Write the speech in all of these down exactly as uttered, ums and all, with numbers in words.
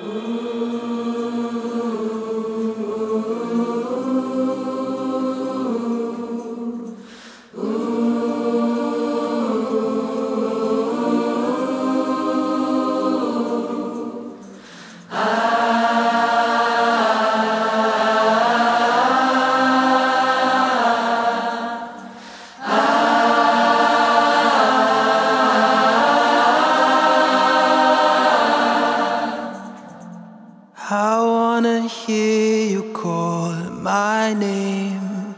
I wanna hear you call my name.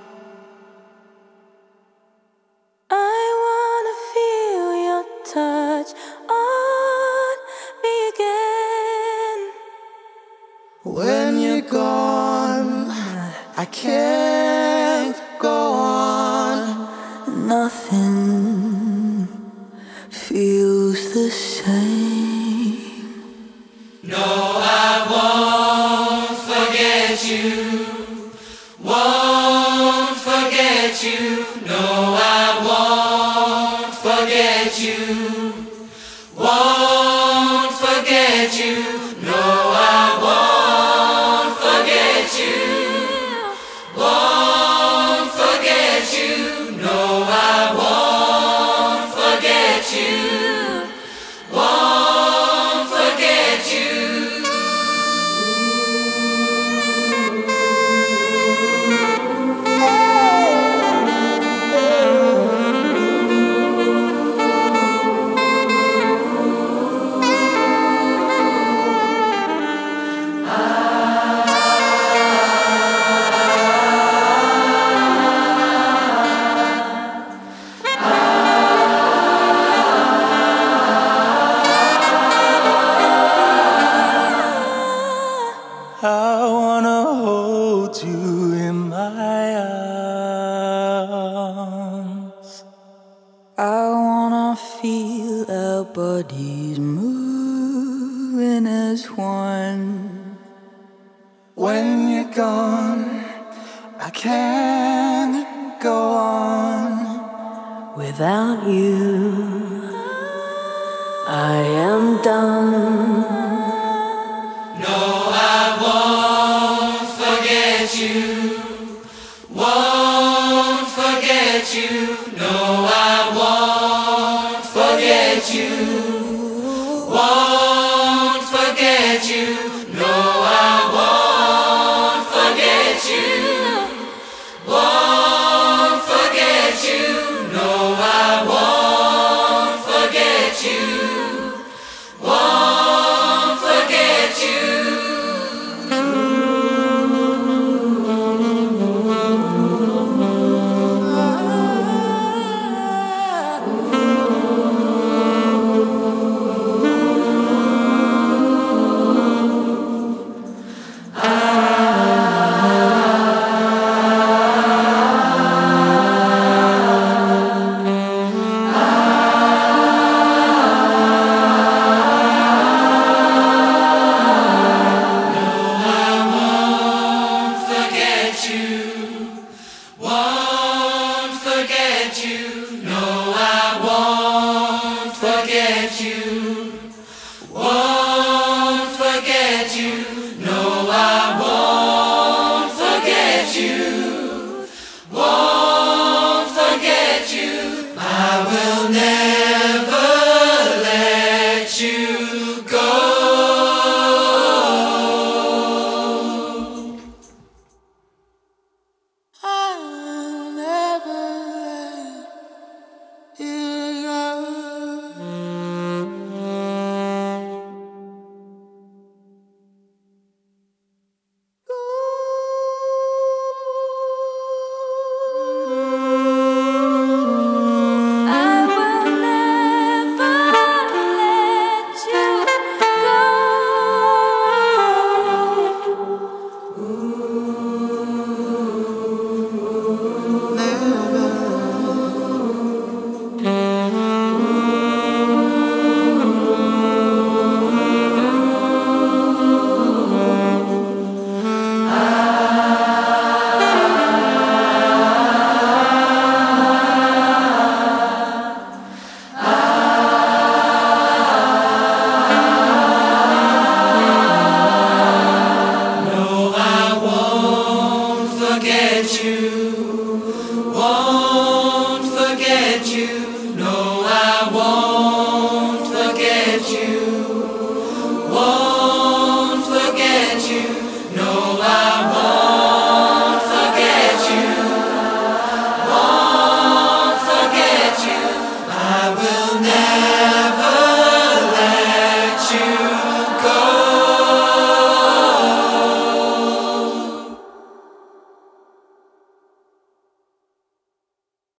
I wanna feel your touch on me again. When you're gone, I can't go on. Nothing feels the same. No, I won't forget you. Won't forget you. No, I won't forget you. Won't forget you. No, I won't forget you. Won't forget you. No, I won't forget you. Won't forget you. I wanna hold you in my arms. I wanna feel our bodies moving as one. When you're gone, I can't go on. Without you, I am done. No, I won't forget you. Won't forget you. No, I won't forget you. Won't forget you. No, I won't forget you. Won't forget you. No, I won't forget you. Won't forget you. Won't forget you. No, I won't forget you. Won't forget you.